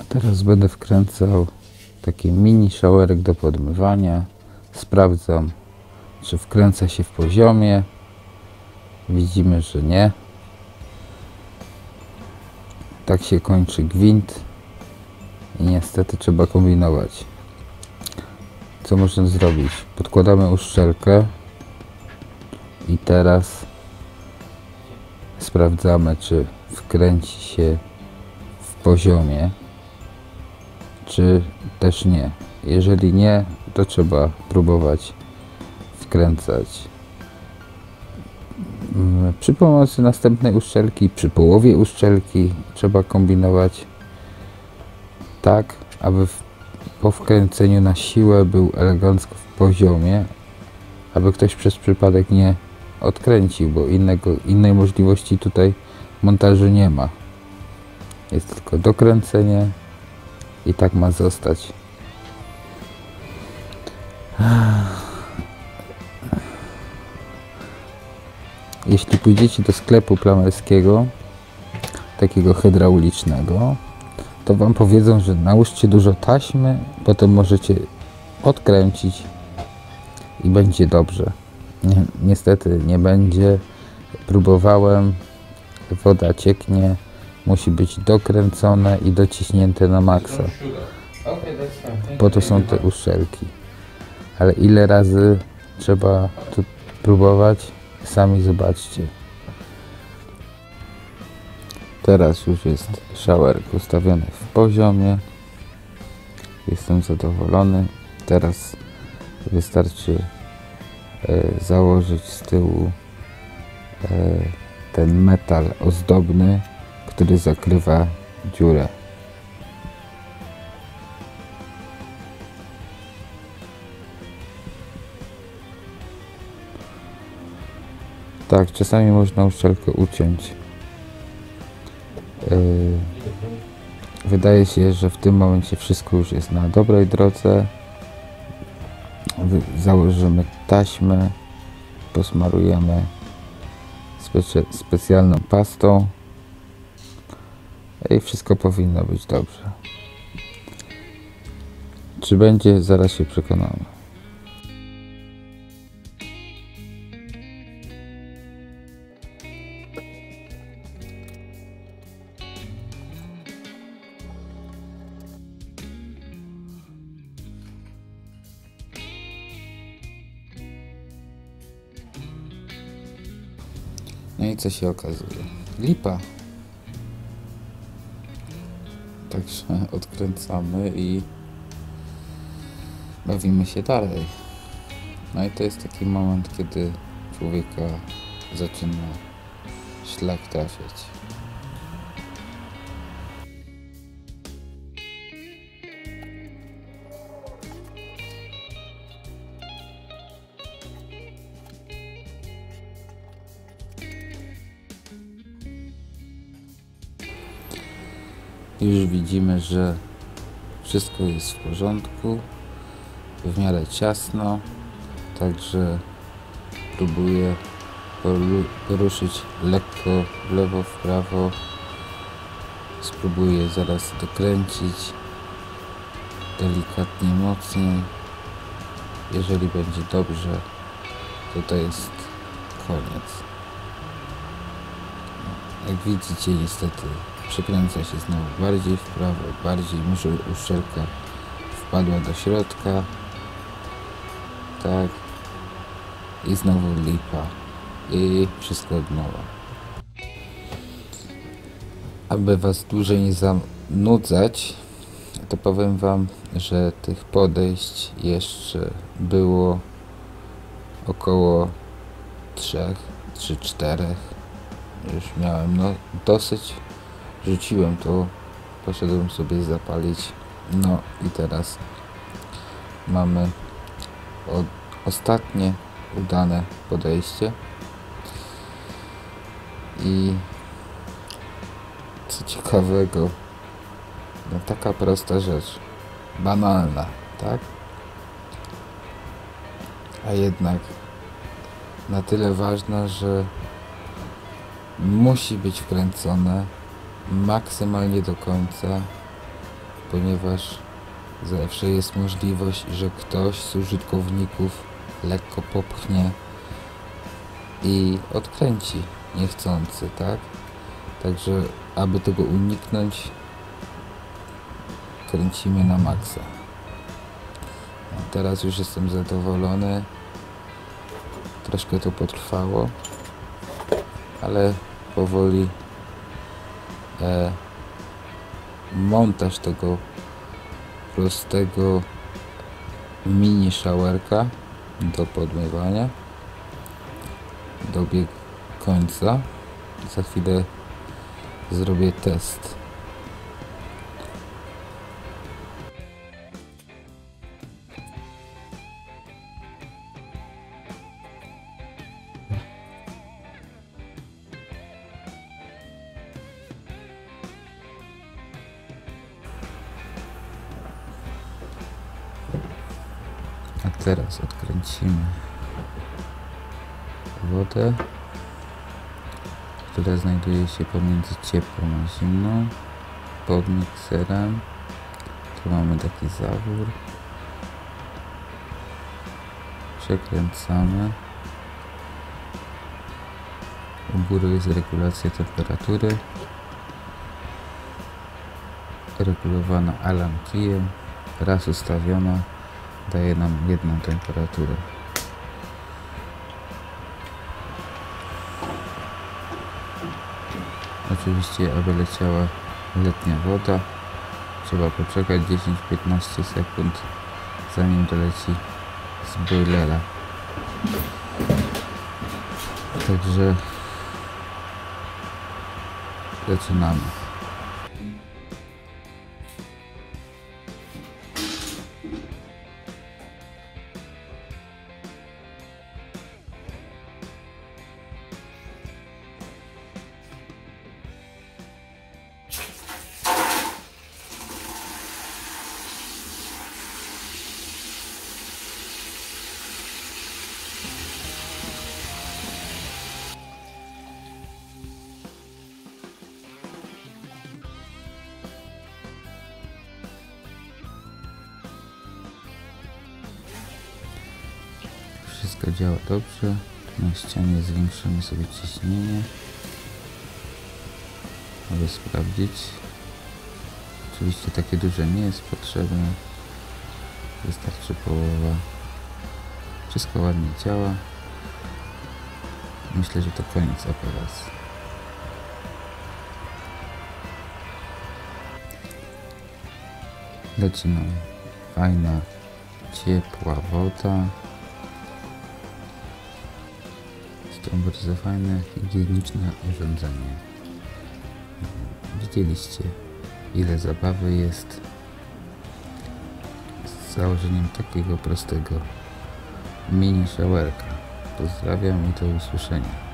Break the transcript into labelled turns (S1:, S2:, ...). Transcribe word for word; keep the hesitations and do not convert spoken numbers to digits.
S1: Teraz będę wkręcał taki mini showerek do podmywania. Sprawdzam, czy wkręca się w poziomie. Widzimy, że nie. Tak się kończy gwint i niestety trzeba kombinować. Co można zrobić? Podkładamy uszczelkę i teraz sprawdzamy, czy wkręci się w poziomie, czy też nie. Jeżeli nie, to trzeba próbować wkręcać przy pomocy następnej uszczelki, przy połowie uszczelki. Trzeba kombinować tak, aby w, po wkręceniu na siłę był elegancko w poziomie, aby ktoś przez przypadek nie odkręcił, bo innego, innej możliwości tutaj montażu nie ma. Jest tylko dokręcenie i tak ma zostać. Jeśli pójdziecie do sklepu plamerskiego, takiego hydraulicznego, to wam powiedzą, że nałóżcie dużo taśmy, potem możecie odkręcić i będzie dobrze. Ni- niestety nie będzie. Próbowałem, woda cieknie, musi być dokręcone i dociśnięte na maksa. Po to są te uszczelki. Ale ile razy trzeba tu próbować? Sami zobaczcie. Teraz już jest showerek ustawiony w poziomie. Jestem zadowolony. Teraz wystarczy e, założyć z tyłu e, ten metal ozdobny, który zakrywa dziurę. Tak, czasami można uszczelkę uciąć. Yy, wydaje się, że w tym momencie wszystko już jest na dobrej drodze. Założymy taśmę, posmarujemy specie, specjalną pastą i wszystko powinno być dobrze. Czy będzie? Zaraz się przekonamy. No i co się okazuje? Lipa. Także odkręcamy i bawimy się dalej. No i to jest taki moment, kiedy człowieka zaczyna szlak trafiać. Już widzimy, że wszystko jest w porządku, w miarę ciasno, także próbuję poruszyć lekko w lewo, w prawo. Spróbuję zaraz dokręcić delikatnie, mocniej. Jeżeli będzie dobrze, to to jest koniec. Jak widzicie, niestety przekręca się znowu bardziej w prawo, bardziej, może uszczelka wpadła do środka, tak, i znowu lipa i wszystko od nowa. Aby was dłużej nie zanudzać, to powiem wam, że tych podejść jeszcze było około trzech, trzy, czterech. Już miałem no dosyć. Rzuciłem to, poszedłem sobie zapalić. No i teraz mamy od, ostatnie udane podejście. I co ciekawego, no taka prosta rzecz, banalna, tak? A jednak na tyle ważna, że musi być wkręcone maksymalnie do końca ponieważ zawsze jest możliwość, że ktoś z użytkowników lekko popchnie i odkręci niechcący, tak? Także aby tego uniknąć, kręcimy na maksa. No, teraz już jestem zadowolony. Troszkę to potrwało, ale powoli e, montaż tego prostego mini showerka do podmywania dobiegł końca. Za chwilę zrobię test. A teraz odkręcimy wodę, która znajduje się pomiędzy ciepłą a zimną, pod mikserem. Tu mamy taki zawór. Przekręcamy. U góry jest regulacja temperatury, regulowana Allen keyem. Raz ustawiona daje nam jedną temperaturę. Oczywiście, aby leciała letnia woda, trzeba poczekać dziesięć do piętnastu sekund, zanim doleci z boilera. Także zaczynamy. Wszystko działa dobrze. Na ścianie zwiększymy sobie ciśnienie, aby sprawdzić. Oczywiście takie duże nie jest potrzebne, wystarczy połowa. Wszystko ładnie działa. Myślę, że to koniec operacji. Leci nam fajna, ciepła woda. To bardzo fajne, higieniczne urządzenie. Widzieliście, ile zabawy jest z założeniem takiego prostego mini showerka. Pozdrawiam i do usłyszenia.